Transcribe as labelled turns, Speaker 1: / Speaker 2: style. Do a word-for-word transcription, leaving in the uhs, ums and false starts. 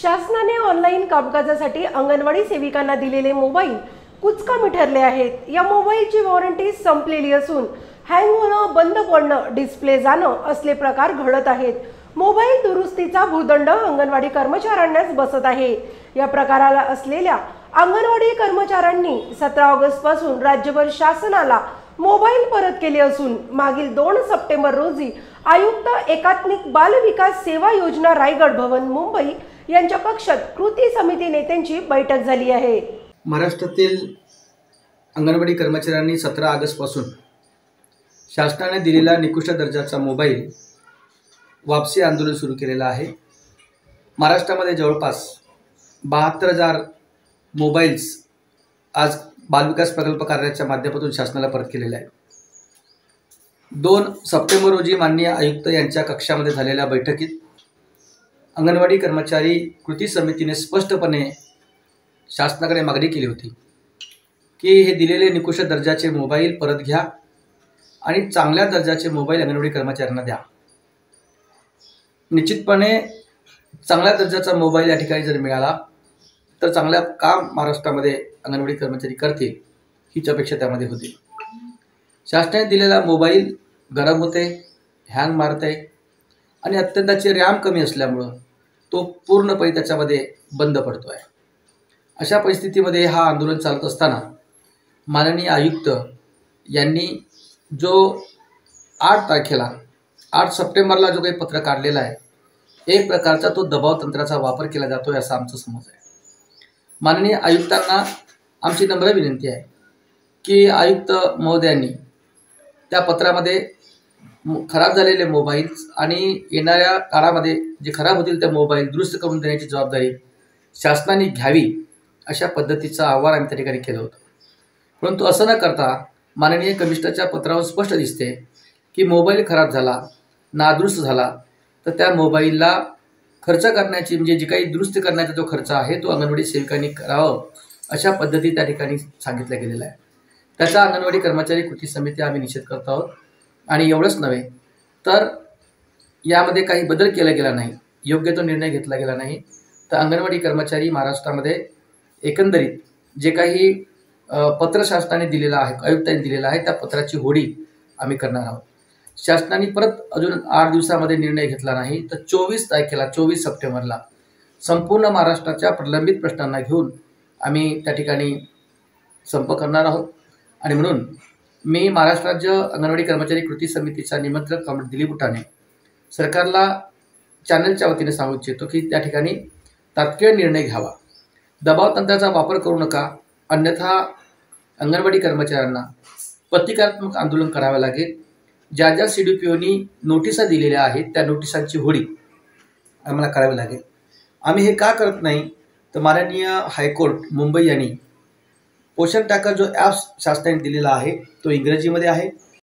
Speaker 1: शासनाने ऑनलाईन कामकाजासाठी अंगणवाडी सेविकांना दिलेले मोबाईल कुचकामी ठरले आहेत। या मोबाईलची वॉरंटी संपलेली असून हँग होणं, बंद पडणं, डिस्प्ले जाणं असले प्रकार घडत आहेत। मोबाईल दुरुस्तीचा भूदंड अंगणवाडी कर्मचाऱ्यांनाच बसत आहे। या प्रकाराला असलेल्या अंगणवाडी कर्मचाऱ्यांनी सतरा ऑगस्ट पासून राज्यभर शासनाला मोबाईल परत केले असून मागील दोन सप्टेंबर रोजी आयुक्त एकात्मिक बाल विकास सेवा योजना रायगड भवन मुंबई यांच्या कक्षात कृती समिती नेत्यांची बैठक झाली आहे।
Speaker 2: महाराष्ट्रातील अंगणवाडी कर्मचाऱ्यांनी सतरा ऑगस्ट पासून शासनाने दिलेला निकृष्ट दर्जाचा मोबाईल वापसी आंदोलन सुरू केलेलं आहे। महाराष्ट्रामध्ये जवळपास बहात्तर हजार मोबाईल्स आज बालविकास प्रकल्प कार्याच्या माध्यमातून शासनाला परत केलेले आहे। दोन सप्टेंबर रोजी माननीय आयुक्त यांच्या कक्षामध्ये झालेल्या बैठकीत अंगणवाडी कर्मचारी कृती समितीने स्पष्टपणे शासनाकडे मागणी केली होती की हे दिलेले निकृष्ट दर्जाचे मोबाईल परत घ्या आणि चांगल्या दर्जाचे मोबाईल अंगणवाडी कर्मचाऱ्यांना द्या। निश्चितपणे चांगल्या दर्जाचा मोबाईल या ठिकाणी जर मिळाला तर चांगलं काम महाराष्ट्रामध्ये अंगणवाडी कर्मचारी करतील हीच अपेक्षा त्यामध्ये होती। शासनाने दिलेला मोबाईल गरम होते, हँग मारते आणि अत्यंताची रॅम कमी असल्यामुळं तो पूर्णपणे त्याच्यामध्ये बंद पडतो आहे। अशा परिस्थितीमध्ये हा आंदोलन चालत असताना माननीय आयुक्त यांनी जो आठ तारखेला आठ सप्टेंबरला जो काही पत्र काढलेला आहे, एक प्रकारचा तो दबाव तंत्राचा वापर केला जातो आहे असा आमचा समज आहे। माननीय आयुक्तांना आमची नम्र विनंती आहे की आयुक्त महोदयांनी त्या पत्रामध्ये खराब झालेले मोबाईल्स आणि येणाऱ्या काळामध्ये जे खराब होतील ते मोबाईल दुरुस्त करून देण्याची जबाबदारी शासनाने घ्यावी अशा पद्धतीचं आवाहन आम्ही त्या ठिकाणी केलं होतं। परंतु असं न करता माननीय कमिशनरच्या पत्रावर स्पष्ट दिसते की मोबाईल खराब झाला, नादुरुस्त झाला तर त्या मोबाईलला खर्च करण्याची म्हणजे जी काही दुरुस्ती करण्याचा जो खर्च आहे तो अंगणवाडी सेविकांनी करावं अशा पद्धती त्या ठिकाणी सांगितलं गेलेलं आहे। त्याचा अंगणवाडी कर्मचारी कृती समिती आम्ही निषेध करत आहोत आणि एवढंच नव्हे तर यामध्ये काही बदल केला गेला नाही, योग्य तो निर्णय घेतला गेला नाही तर अंगणवाडी कर्मचारी महाराष्ट्रामध्ये एकंदरीत जे काही पत्र शासनाने दिलेलं आहे, आयुक्तांनी दिलेलं आहे, त्या पत्राची होडी आम्ही करणार आहोत। शासनाने परत अजून आठ दिवसामध्ये निर्णय घेतला नाही तर चोवीस तारखेला चोवीस सप्टेंबरला संपूर्ण महाराष्ट्राच्या प्रलंबित प्रश्नांना घेऊन आम्ही त्या ठिकाणी संप करणार आहोत। आणि म्हणून मी महाराष्ट्र राज्य अंगणवाडी कर्मचारी कृती समितीचा निमंत्रक कॉम्रेड दिलीप उठाणे सरकारला चॅनलच्या वतीने सांगू इच्छितो की त्या ठिकाणी तात्काळ निर्णय घ्यावा, दबाव तंत्राचा वापर करू नका, अन्यथा अंगणवाडी कर्मचाऱ्यांना प्रतिकात्मक आंदोलन करावे लागेल। ज्या ज्या सी डी पी ओनी नोटिसा दिलेल्या आहेत त्या नोटिसांची होडी आम्हाला करावी लागेल। आम्ही हे का करत नाही तर माननीय हायकोर्ट मुंबई यांनी पोषण टाकर जो ॲप शासनाने दिलेला आहे तो इंग्रजीमध्ये आहे